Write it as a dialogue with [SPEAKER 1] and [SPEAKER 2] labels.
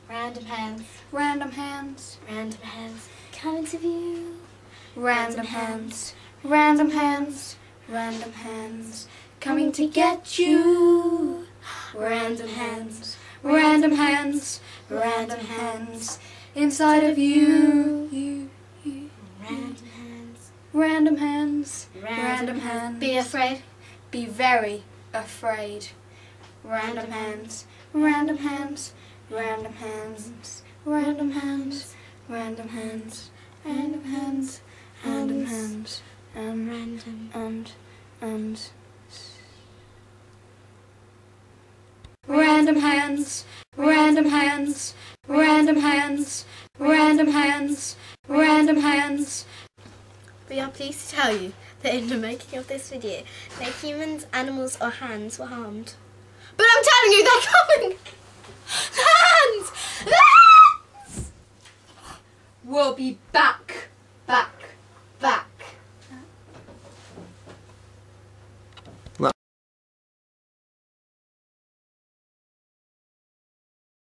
[SPEAKER 1] Random hands.
[SPEAKER 2] Random hands.
[SPEAKER 1] Random hands. Coming to view.
[SPEAKER 2] Random hands. Random hands. Random hands. Coming to get you. Random hands. Random hands. Random hands. Inside of you.
[SPEAKER 1] Random hands.
[SPEAKER 2] Random hands.
[SPEAKER 1] Random hands.
[SPEAKER 2] Be afraid. Be very afraid. Random hands. Random hands. Random hands. Random hands. Random hands. Random hands. Random hands. And
[SPEAKER 1] Random.
[SPEAKER 2] and random hands. Random hands. Random hands. Random hands. Random hands.
[SPEAKER 1] We are pleased to tell you that in the making of this video, no humans, animals or hands were harmed. But I'm telling you, they're coming! The hands! The hands!
[SPEAKER 2] We'll be back.